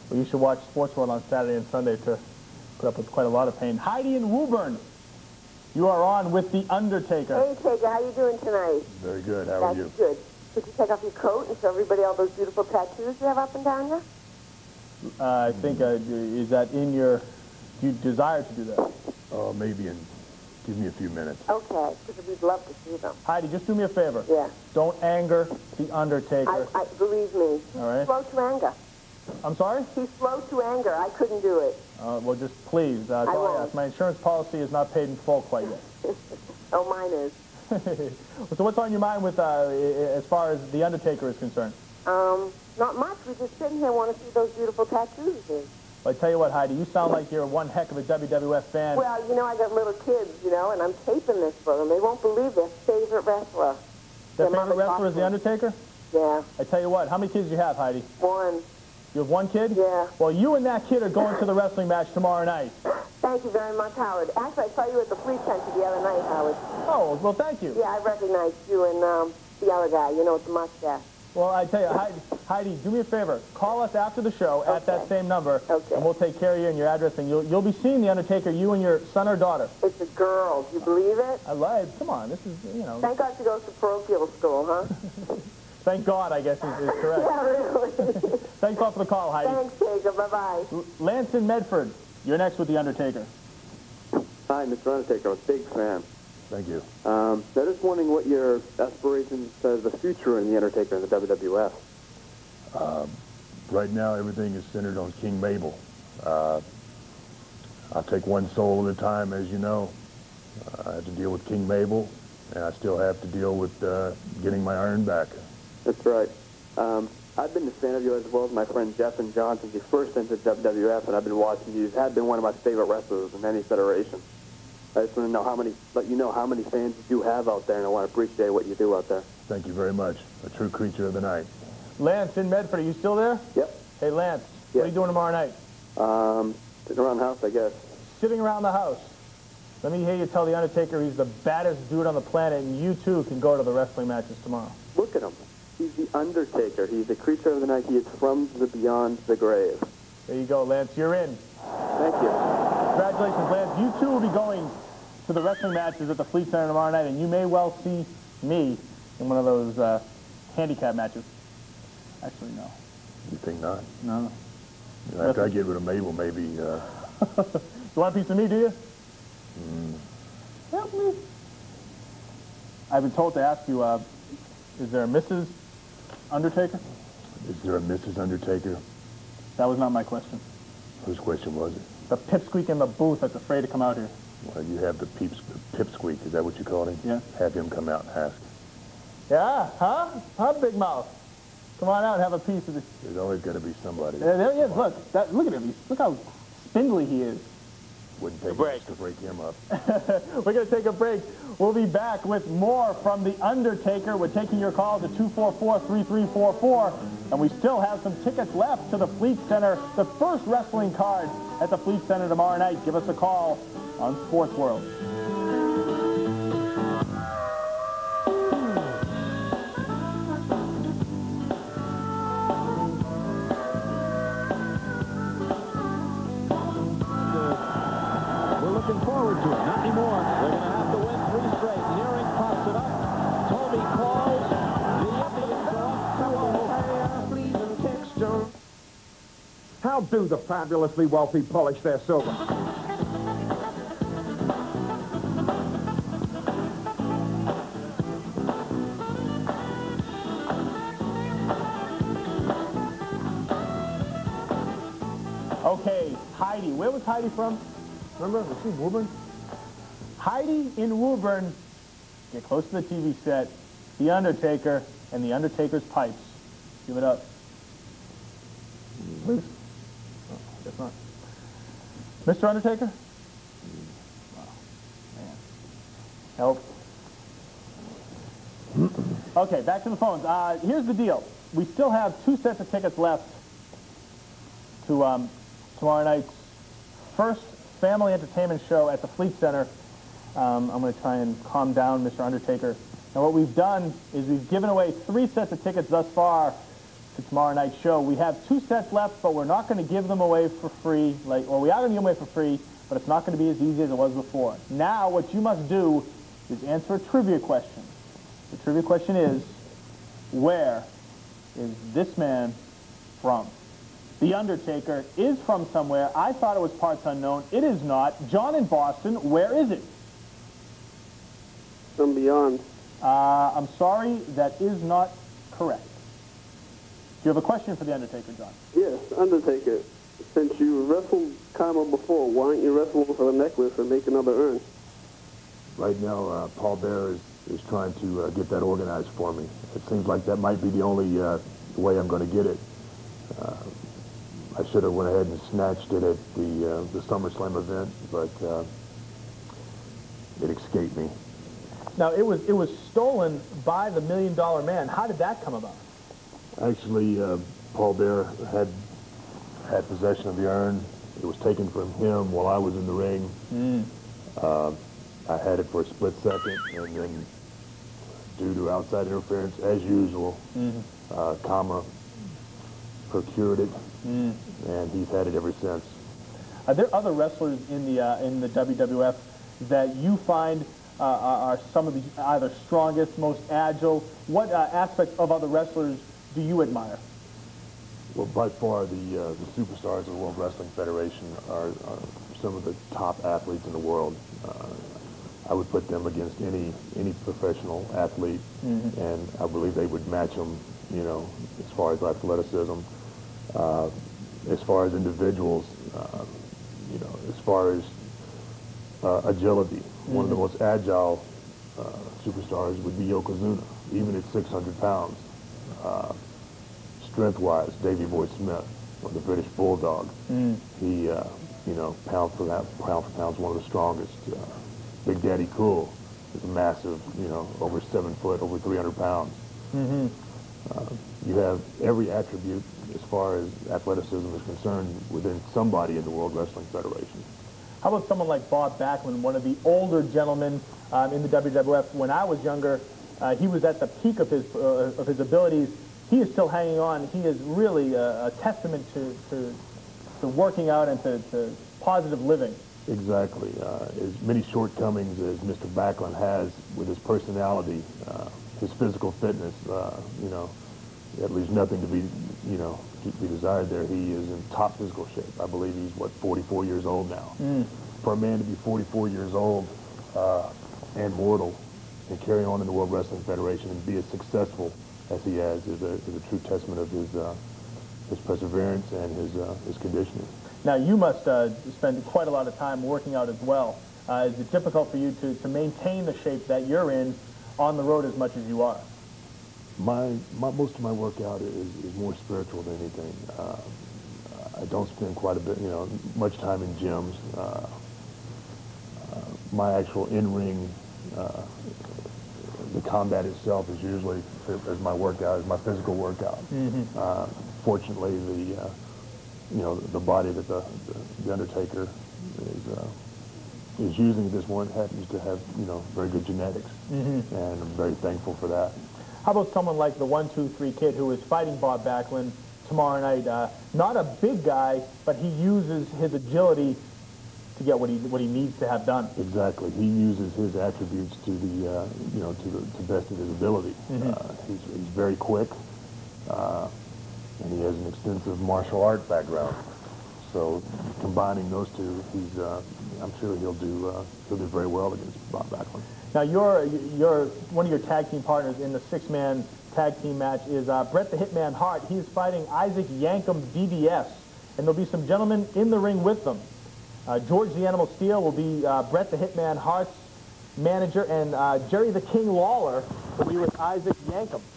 Well, you should watch Sports World on Saturday and Sunday to put up with quite a lot of pain. Heidi in Woburn, you are on with The Undertaker. Hey, Taker, how you doing tonight? Very good. How are you? That's good. Could you take off your coat and show everybody all those beautiful tattoos you have up and down you? I think, is that in your, do you desire to do that? Maybe give me a few minutes. Okay, because we'd love to see them. Heidi, just do me a favor. Yeah. Don't anger The Undertaker. Believe me, he's all right. slow to anger. I'm sorry? He's slow to anger. I couldn't do it. Well, just please. That's all I ask. My insurance policy is not paid in full quite yet. Oh, mine is. So what's on your mind with, as far as The Undertaker is concerned? Not much. We're just sitting here wanting to see those beautiful tattoos. Well, I tell you what, Heidi, you sound like you're one heck of a WWF fan. Well, you know, I got little kids, you know, and I'm taping this for them. They won't believe their favorite wrestler. Their favorite wrestler is The Undertaker? Yeah. I tell you what, how many kids do you have, Heidi? One. You have one kid? Yeah. Well, you and that kid are going to the wrestling match tomorrow night. Thank you very much, Howard. Actually, I saw you at the Fleet Center the other night, Howard. Oh, well, thank you. Yeah, I recognized you and the other guy, you know, with the mustache. Well, I tell you, Heidi, do me a favor. Call us after the show at that same number, and we'll take care of you and your address, and you'll be seeing The Undertaker, you and your son or daughter. It's a girl. Do you believe it? I lied. Come on, this is, you know. Thank God she goes to parochial school, huh? Thank God, I guess, is correct. Yeah, really. Thanks a lot for the call, Heidi. Thanks, Jacob. Bye-bye. Lance in Medford, you're next with The Undertaker. Hi, Mr. Undertaker. I'm a big fan. Thank you. I'm just wondering what your aspirations for the future in The Undertaker and the WWF. Right now, everything is centered on King Mabel. I'll take one soul at a time, as you know. I have to deal with King Mabel, and I still have to deal with getting my iron back. That's right. I've been a fan of you as well as my friend Jeff and John since you first entered WWF, and I've been watching you. You've had been one of my favorite wrestlers in any federation. I just want to know let you know how many fans you do have out there, and I want to appreciate what you do out there. Thank you very much. A true creature of the night. Lance in Medford, are you still there? Yep. Hey, Lance, what are you doing tomorrow night? Sitting around the house, I guess. Sitting around the house. Let me hear you tell The Undertaker he's the baddest dude on the planet, and you, too, can go to the wrestling matches tomorrow. Look at him. He's The Undertaker. He's the creature of the night. He is from the beyond the grave. There you go, Lance. You're in. Thank you. Congratulations, Lance. You, too, will be going to the wrestling matches at the Fleet Center tomorrow night, and you may well see me in one of those handicap matches. Actually, no. You think not? No. After I get rid of Mabel, maybe... You want a piece of me, do you? Help me. I've been told to ask you, is there a Mrs. Undertaker? Is there a Mrs. Undertaker? That was not my question. Whose question was it? The pipsqueak in the booth that's afraid to come out here. Well, you have the pipsqueak. Is that what you called him? Yeah. Have him come out and ask. Yeah, huh? Huh, Big Mouth? Come on out and have a piece of this. There's always got to be somebody. There he is. Look. Look at him. Look how spindly he is. Wouldn't take much to break him up. We're going to take a break. We'll be back with more from The Undertaker. We're taking your calls at 244-3344. And we still have some tickets left to the Fleet Center, the first wrestling card at the Fleet Center tomorrow night. Give us a call on Sports World. Looking forward to it. Not anymore. They're going to have to win 3 straight. Nearing pops it up. Toby calls. The Indians are up 2-0. How do the fabulously wealthy polish their silver? Okay, Heidi. Where was Heidi from? Remember? Was she in Woburn? Heidi in Woburn. Get close to the TV set. The Undertaker and The Undertaker's pipes. Give it up. Please. Oh, guess not. Mr. Undertaker? Oh, man. Help. Okay, back to the phones. Here's the deal. We still have 2 sets of tickets left to tomorrow night's first family entertainment show at the Fleet Center. I'm going to try and calm down Mr. Undertaker. And what we've done is we've given away 3 sets of tickets thus far to tomorrow night's show. We have 2 sets left, but we're not going to give them away for free. Or we are going to give them away for free, but it's not going to be as easy as it was before. Now, what you must do is answer a trivia question. The trivia question is, where is this man from? The Undertaker is from somewhere. I thought it was parts unknown. It is not. John in Boston, where is it? From beyond. I'm sorry, that is not correct. Do you have a question for The Undertaker, John? Yes, Undertaker. Since you wrestled Kama before, why aren't you wrestling for the necklace and make another urn? Right now, Paul Bear is trying to get that organized for me. It seems like that might be the only way I'm going to get it. I should have went ahead and snatched it at the SummerSlam event, but it escaped me. Now, it was stolen by the $1 Million Man. How did that come about? Actually, Paul Bear had possession of the urn. It was taken from him while I was in the ring. I had it for a split second, and then due to outside interference, as usual, Kama procured it, and he's had it ever since. Are there other wrestlers in the WWF that you find are some of the either strongest, most agile? What aspects of other wrestlers do you admire? Well, by far, the superstars of the World Wrestling Federation are some of the top athletes in the world. I would put them against any professional athlete, and I believe they would match them, you know, as far as athleticism, as far as individuals, you know, as far as agility. One of the most agile superstars would be Yokozuna, even at 600 pounds. Strength-wise, Davey Boy Smith, or the British Bulldog. He, you know, pound for pound, is one of the strongest. Big Daddy Cool is a massive, you know, over 7 foot, over 300 pounds. You have every attribute as far as athleticism is concerned within somebody in the World Wrestling Federation. How about someone like Bob Backlund, one of the older gentlemen in the WWF? When I was younger, he was at the peak of his abilities. He is still hanging on. He is really a testament to working out and to positive living. Exactly. As many shortcomings as Mr. Backlund has with his personality, his physical fitness, you know, that leaves nothing to be, you know, to be desired there. He is in top physical shape. I believe he's, what, 44 years old now. For a man to be 44 years old and mortal and carry on in the World Wrestling Federation and be as successful as he has is a true testament of his perseverance and his conditioning. Now, you must spend quite a lot of time working out as well. Is it difficult for you to maintain the shape that you're in on the road as much as you are? Most of my workout is more spiritual than anything. I don't spend quite a bit, you know, much time in gyms. My actual in-ring, the combat itself is usually as my workout, as my physical workout. Fortunately, you know, the body that the Undertaker is using at this point happens to have, you know, very good genetics, and I'm very thankful for that. How about someone like the 1-2-3 Kid who is fighting Bob Backlund tomorrow night? Not a big guy, but he uses his agility to get what he needs to have done. Exactly. He uses his attributes to the you know, to the best of his ability. He's very quick, and he has an extensive martial art background. So combining those two, I'm sure he'll do very well against Bob Backlund. Now, one of your tag team partners in the 6-man tag team match is Bret the Hitman Hart. He is fighting Isaac Yankem DDS, and there'll be some gentlemen in the ring with them. George the Animal Steel will be Bret the Hitman Hart's manager, and Jerry the King Lawler will be with Isaac Yankem.